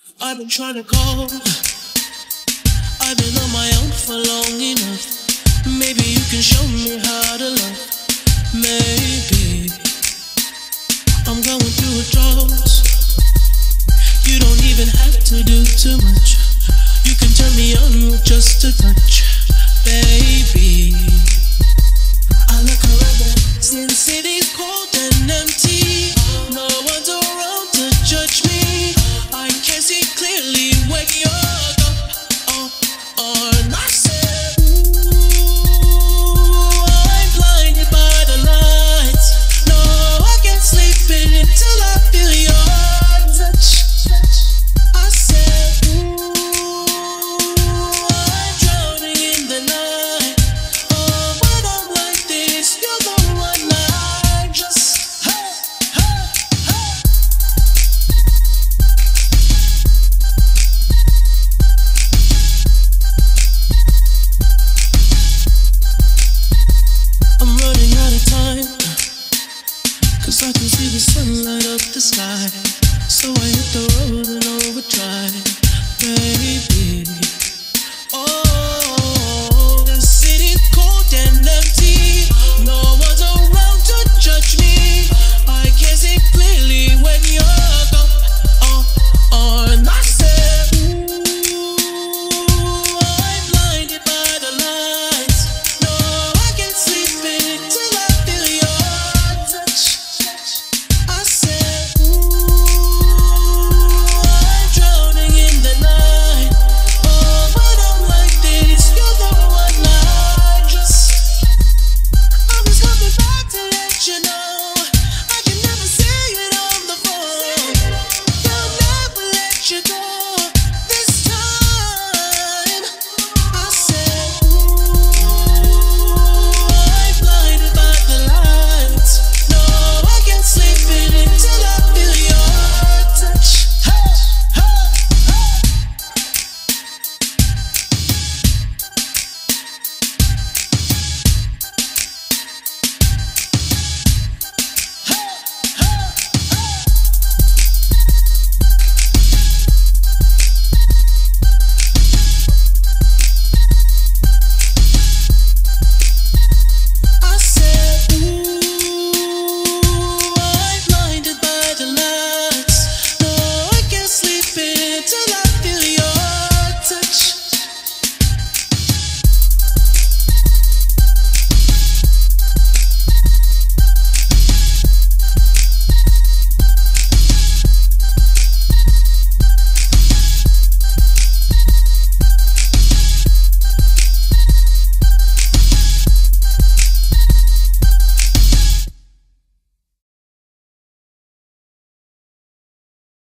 I've been trying to call. I've been on my own for long enough. Maybe you can show me how to love. Maybe I'm going through a drought. You don't even have to do too much. You can turn me on with just a touch, baby. I look around since city's cold and empty. No one's around to judge me. I can see clearly when you're gone. And I said, ooh, I'm blinded by the lights. No, I can't sleep until I feel your touch. I said, ooh, I'm drowning in the night. Oh, when I'm like this, you're the one I just, hey, hey, hey. I'm running out of time, 'cause I can see the sun light up the sky. So I hit the road and overdrive, baby.